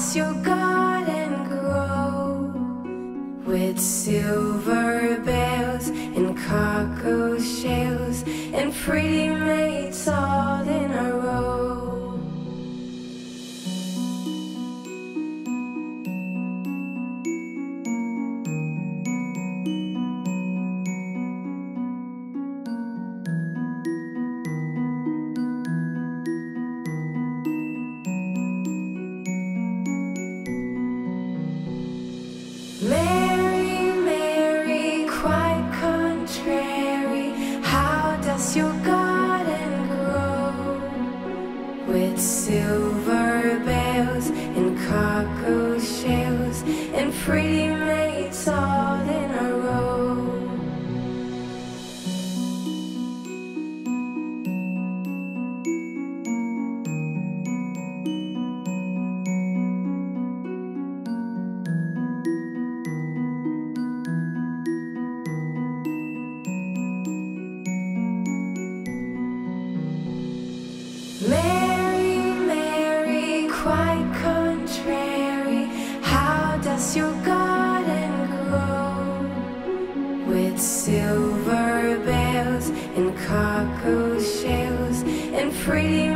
does your garden grow? With silver bells and cockle shells and pretty maids all in a row. Mary, Mary, quite contrary, how does your garden grow? With silver bells and cockle shells and pretty maids all in a row. Mary, Mary, quite contrary, how does your garden grow? With silver bells and cockle shells and pretty